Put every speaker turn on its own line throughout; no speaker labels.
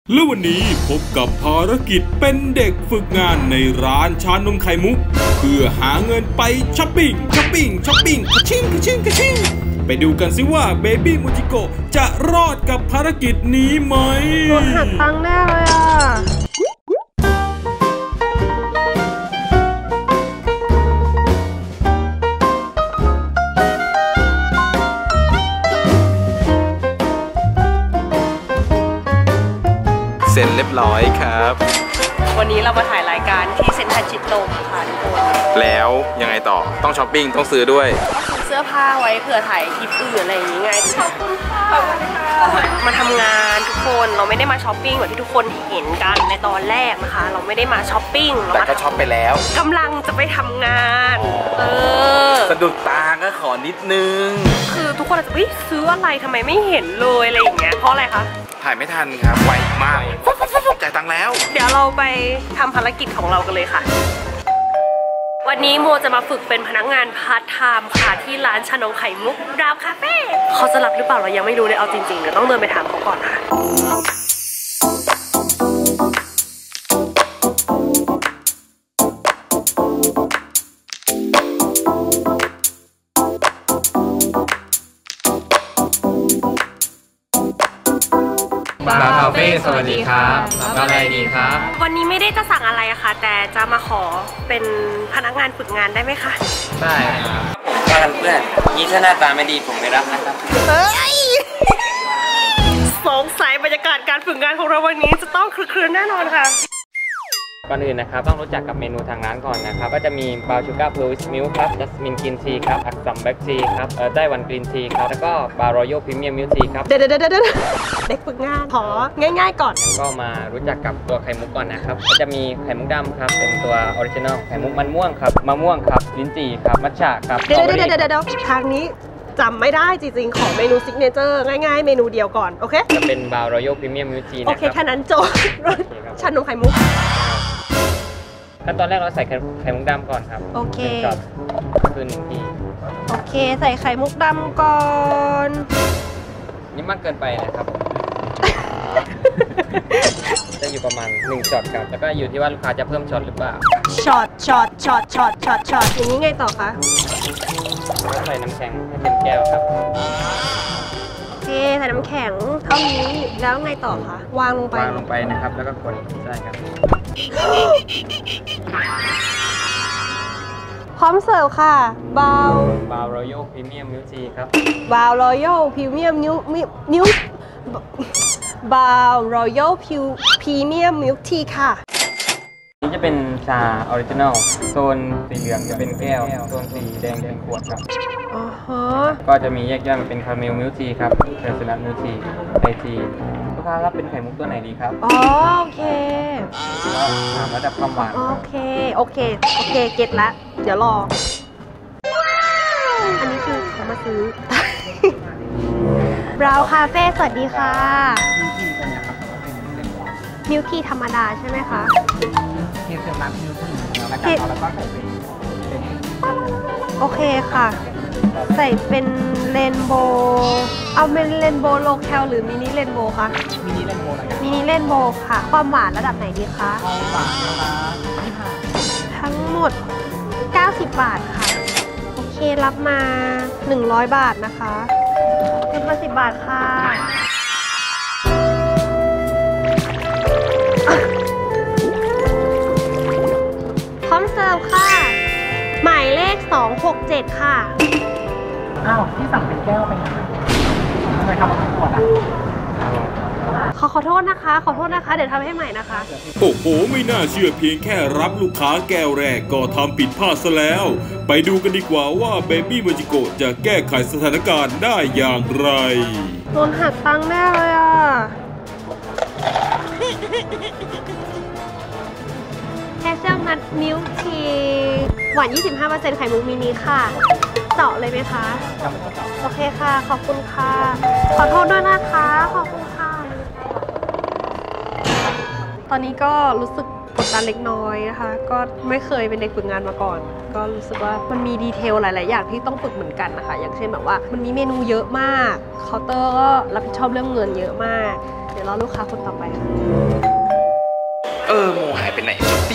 และวันนี้พบกับภารกิจเป็นเด็กฝึกงานในร้านชานมไข่มุกเพื่อหาเงินไปช้อปปิ้งกระชิ่งไปดูกันสิว่าเบบี้มูจิโกะจะรอดกับภารกิจนี้ไหม
โดนหักตังค์แน่เลยอ่ะ
เสร็จเรียบร้อยครับ
วันนี้เรามาถ่ายรายการที่เซ็นทรัลชิดลมค่ะทุกคน
แล้วยังไงต่อต้องช้อปปิ้งต้องซื้อด้วย
เสื้อผ้าไว้เผื่อถ่ายคลิปอื่นอะไรอย่างงี้ไงขอบคุณค่ะมาทำงานทุกคนเราไม่ได้มาช้อปปิ้งแบบที่ทุกคนเห็นกันในตอนแรกนะคะเราไม่ได้มาช้อปปิ้ง
แต่ก็ช้อปไปแล้ว
กำลังจะไปทำงาน
สะดุดตาก็ขอนิดนึง
คือทุกคนอาจจะซื้ออะไรทำไมไม่เห็นเลยอะไรอย่างเงี้ยเพราะอะไรคะ
ถ่ายไม่ทันครับไวมากจ่ายตังค์แล้ว
เดี๋ยวเราไปทำภารกิจของเรากันเลยค่ะวันนี้โมจะมาฝึกเป็นพนักงานพาร์ทไทม์ค่ะที่ร้านชานมไข่มุกดาวคาเฟ่เขาจะรับหรือเปล่าเรายังไม่รู้เลยเอาจริงๆเดี๋ยวต้องเดินไปถามเขาก่อนค่ะ
บาร์คาเฟ่สวัสดีครับรับอะไรดีครับ
วันนี้ไม่ได้จะสั่งอะไรอะค่ะแต่จะมาขอเป็นพนักงานฝึกงานได้ไหมคะ
ได้ครับ
เพื่อนนี่ถ้าหน้าตาไม่ดีผมไม่รับนะครับ
สงสัยบรรยากาศการฝึกงานของเราวันนี้จะต้องคลึกๆแน่นอนค่ะ
ก่อนอื่นนะครับต้องรู้จักกับเมนูทางร้านก่อนนะครับก็จะมีบราวน์ชูการ์เพร์ลวิสมิลค์ครับจัสมินกรีนทีครับอักซัมแบล็กทีครับไต้หวันกรีนทีครับแล้วก็บาร์รอยัลพรีเมียมมิลค์ทีครับ
เด็กฝึกงานของ่ายๆก่อน
ก็มารู้จักกับตัวไข่มุกก่อนนะครับก็จะมีไข่มุกดำครับเป็นตัวออริจินอลไข่มุกมันม่วงครับมะม่วงครับลิ้นจี่ครับมัทฉะครับ
เดี๋ยวทางนี้จำไม่ได้จริงๆของเมนูซิกเนเจอร์ง่ายๆเมนูเดียวก่อนโอเค
จะเป็นบาร์รอยัลพรีเมียมมิลค์ที
โอเคแค่นั้นจบชานมไข่มุก
ขั้นตอนแรกเราใส่ไข่มุกดำก่อนครับ
โอเค
คือ1 ที
โอเคใส่ไข่มุกดำก่อน
นี่มากเกินไปนะครับจะอยู่ประมาณ1 ช็อตครับแล้วก็อยู่ที่ว่าลูกค้าจะเพิ่มช็อตหรือเปล่า
ช็อตอย่างนี้ไงต่อคะ
ใส่น้ำแข็งให้เป็นแก้วครับ
โอเคใส่น้ำแข็งเท่านี้แล้วไงต่อคะวางลง
ไปนะครับแล้วก็คนใช่ครับ
พร้อมเสิร์ฟค่ะบาว
รอยัลพรีเมียมมิลค์ทีครับ
บาวรอยัลพรีเมียมมิลค์บาวรอยัลพรีเมียมมิลค์ทีค่ะ
นี่จะเป็นชาออริจินัลโซนสีเหลืองจะเป็นแก้วโซนสีแดงเป็นขวดครับก็จะมีแยกย่อยมาเป็นคาราเมลมิลค์ทีครับเฮเซลนัทมิลค์ทีไอทีลูกค้ารับเป็นไข่มุกตัวไหนดีครับ
โอเค
ถามระดับความหวาน
โอเคเก็ตละเดี๋ยวรออันนี้คือเขามาซื้อบราวน์คาเฟ่สวัสดีค่ะมิลค์ทีธรรมดาใช่ไหมคะ
เฮเซลนัทมิลค์ทีแล้วก็ใส่เป็น
โอเคค่ะใส่เป็นเรนโบว์เอาเป็นเรนโบว์โลแคลหรือมินิเรนโบว์คะ
มินิเรนโบว์
ค่ะความหวานระดับไหนดีคะ
ความหวานนะคะ
ทั้งหมด90 บาทค่ะโอเครับมา100 บาทนะคะรับมา10 บาทค่ะพร้อมเสิร์ฟค่ะหมายเลข267ค่ะ
อ้าวที่สั่งเป็นแก้วไปไหนทำไมทำเป็นขวดอ่ะ
ขอโทษนะคะเดี๋ยวทำให้ใหม่นะคะ
โอ้โหไม่น่าเชื่อเพียงแค่รับลูกค้าแก้วแรกก็ทำผิดพลาดซะแล้วไปดูกันดีกว่าว่าเบบี้มูจิโกะจะแก้ไขสถานการณ์ได้อย่างไร
โดนหักตังค์แน่เลยอ่ะแฮเซลนัทมิลค์ทีหวาน 25% ไข่มุกมินิค่ะเจาะเลยไหมคะโอเคค่ะขอบคุณค่ะขอโทษด้วยนะคะขอบคุณค่ะตอนนี้ก็รู้สึกกดดันเล็กน้อยนะคะก็ไม่เคยเป็นเด็กฝึกงานมาก่อนก็รู้สึกว่ามันมีดีเทลหลายๆอย่างที่ต้องฝึกเหมือนกันนะคะอย่างเช่นแบบว่ามันมีเมนูเยอะมากเคาน์เตอร์ก็รับผิดชอบเรื่องเงินเยอะมากเดี๋ยวรอลูกค้าคนต่อไปค่ะ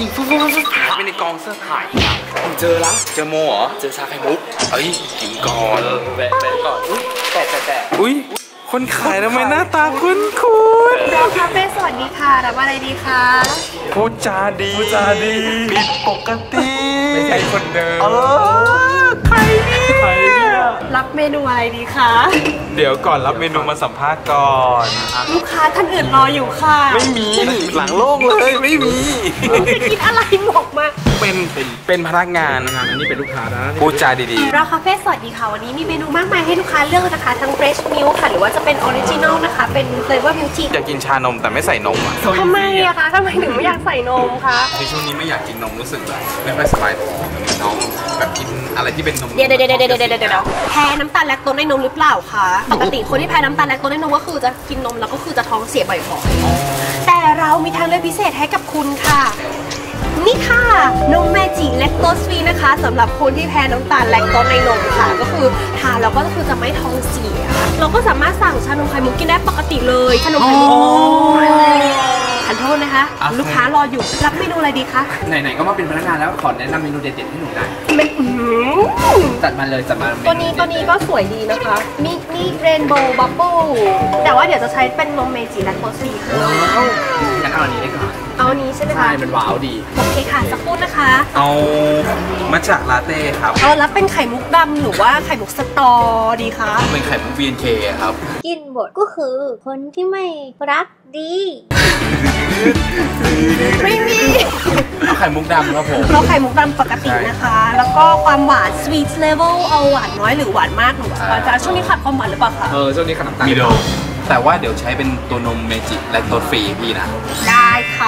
งฟุ๊บหายไปในกองเสื้อขายผมเจอละเจอโมเหรอเจอชาไข่มุกเอ้ยกินก่อนแวะก่อนอุ้ยแต่อุ้ยคนขายทำไมหน้าตาคุ้น
ดาวคาเฟ่สวัสดีค่ะรับอะไรดีคะ
พูดจาดีผิดปกติไม่ใช่คนเดิม
ใครเนี่ยรับเมนูอะไรดีคะ
เดี๋ยวก่อนรับเมนูมาสัมภาษณ์ก่อน
ลูกค้าท่านอื่นรออยู่ค่ะ
ไม่มีหลังโล่งเลยไม่มี
จะกินอะไรบอกมา
เป็นพนักงานอันนี้เป็นลูกค้านะพูดจาดี
ๆดาวคาเฟ่สวัสดีค่ะวันนี้มีเมนูมากมายให้ลูกค้าเลือกนะคะทั้ง fresh milk ค่ะหรือว่าจะเป็นออริจินอลนะคะเป็น flavor milk tea
อยากกินชานมแต่ไม่ใส่นมอ่ะ
ทำไมอะคะทำไมถึงไม่อยากใส่นมคะ
ในช่วงนี้ไม่อยากกินนมรู้สึกแบบไม่ค่อยสบายท้องน้องแบบกินอะไรที่เป็นนม
เดี๋ยวแพ้น้ำตาลแลคโตสในนมหรือเปล่าคะปกติคนที่แพ้น้ำตาลแลคโตสในนมก็คือจะกินนมแล้วก็คือจะท้องเสียบ่อยๆแต่เรามีทางเลือกพิเศษให้กับคุณค่ะนี่ค่ะนมเมจิแลคโตสฟรีนะคะสำหรับคนที่แพ้น้ำตาลแลคโตสในนมค่ะก็คือทานแล้วก็คือจะไม่ท้องเสียเราก็สามารถสั่งชานมไข่มุกกินได้ปกติเลยชานมไข่มุกขอโทษนะคะลูกค้ารออยู่รับเมนูอะไรดีคะ
ไหนๆก็มาเป็นพนักงานแล้วขอแนะนำเมนูเด็ดๆให้หนูได้จัดมาเลย
ตัวนี้ก็สวยดีนะคะมีเรนโบว์บับเบิ้ลแต่ว่าเดี๋ยวจะใช้เป็นนมเมจิแลคโตสฟรีค่ะ
งั้นเอาอันนี้ได้ก่อน
เอาอันนี้ใช่ไหมคะ
ใช่มันว้าวดี
โอเคค่ะสักครู่นะคะ
เอามัทฉะลาเต้ครับ
แล้วเป็นไข่มุกดำหรือว่าไข่มุกสตอดีคะ
เป็นไข่มุก BNK ครับ
กินบทก็คือคนที่ไม่รักดี
ไม่มี
เอาไข่มุกดำครับผม
เราไข่มุกดำปกตินะคะแล้วก็ความหวาน sweet level เอาหวานน้อยหรือหวานมากหนูจะช่วงนี้ขาดความหวานหรือเปล่าคะ
ช่วงนี้ขาดน้ำตาลแต่ว่าเดี๋ยวใช้เป็นตัวนมเมจิแลคโตสฟรีพี่นะ
ได้ค่ะ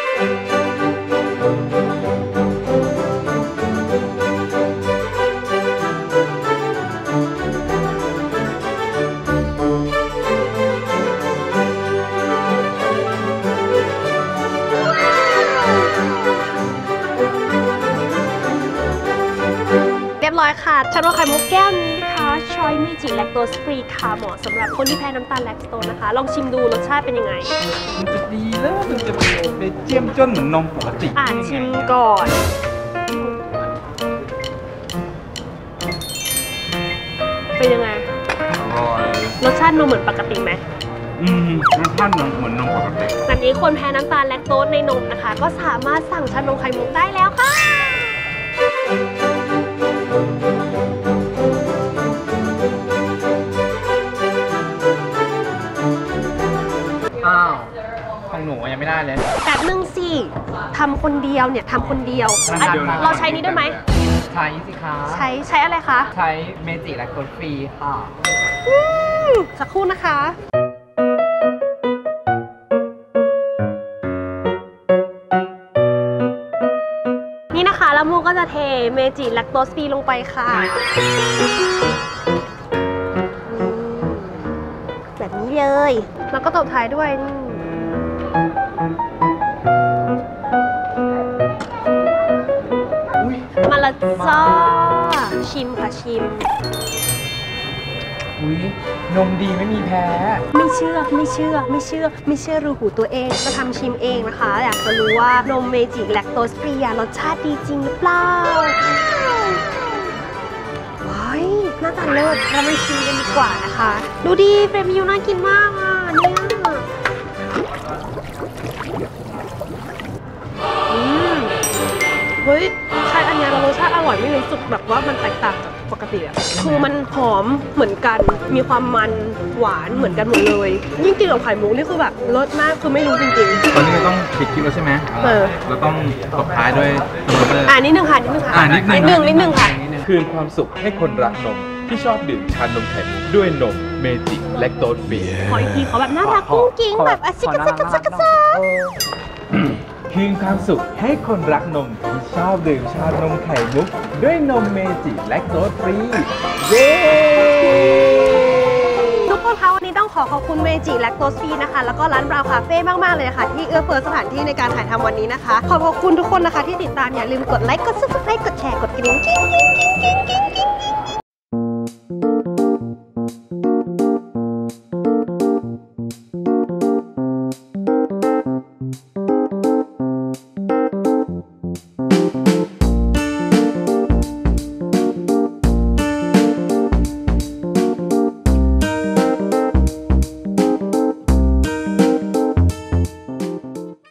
เรียบร้อยค่ะชานมไข่มุกแก้วนี้นะคะชอยเมจิแลคโตสฟรีค่ะเหมาะสำหรับคนที่แพ้น้ำตาลแลคโตสนะคะลองชิมดูรสชาติเป็นยังไง
มันจะดีแล้วมันจะเป็นเจียมจนเหมือนนมปกติ
ชิมก่อนเป็นยังไงรสชาตินมเหมือนปกติไหม
รสชาติเหมือนนมปกติ
แบบนี้คนแพ้น้ำตาลแลคโตสในนมนะคะก็สามารถสั่งชานมไข่มุกได้แล้วค่ะ
ของหนูยังไม่ได้เลย
แบบนึงสิทำคนเดียวเนี่ยทำคนเดียวเราใช้นี้ได้ไหม
ใช้สิคะ
ใช้อะไรคะ
ใช้เมจิแลคโตสฟรีค่ะ
สักครู่นะคะนี่นะคะแล้วมูก็จะเทเมจิแลคโตสฟรีลงไปค่ะแบบนี้เลยแล้วก็ตบท้ายด้วยนี่มาละจ้าชิมค่ะชิม
นมดีไม่มีแพ้
ไม่เชื่อรูหูตัวเองจะทำชิมเองนะคะอยากจะรู้ว่านมเมจิแลคโตสฟรีรสชาติดีจริงหรือเปล่าว้ายหน้าตาเลิศเราไปชิมกันดีกว่านะคะดูดิเฟรมยูน่ากินมากอ่ะเนี่ยเฮ้ยใช่อันนี้รสชาติอร่อยไม่รู้สึกแบบว่ามันแตกต่างจากปกติอ่ะคือมันหอมเหมือนกันมีความมันหวานเหมือนกันหมดเลยยิ่งกินกับไข่มุกนี่คือแบบรสมากคือไม่รู้จริง
ๆตอนนี้เราต้องปิดคลิปแล้วใช่ไหมเราต้องตบท้ายด้วย
นิดนึงค่ะนิดนึงค่ะ
คืนความสุขให้คนรักนมที่ชอบดื่มชานมไข่มุกด้วยนมเมจิแลคโตสฟรี
ขออีกทีเขาแบบน่ารักกุ้งกิ้งแบบอาชิกะซักกะซักกะซัก
คืนความสุขให้คนรักนมที่ชอบดื่มชานมไข่มุกด้วยนมเมจิแลคโตสฟรีเย้
ทุกคนคะวันนี้ต้องขอบคุณเมจิแลคโตสฟรีนะคะแล้วก็ร้านบราวน์คาเฟ่มากๆเลยค่ะที่เอื้อเฟื้อสถานที่ในการถ่ายทำวันนี้นะคะขอบคุณทุกคนนะคะที่ติดตามอย่าลืมกดไลค์กดซับสไครบ์กดแชร์กดกระดิ่ง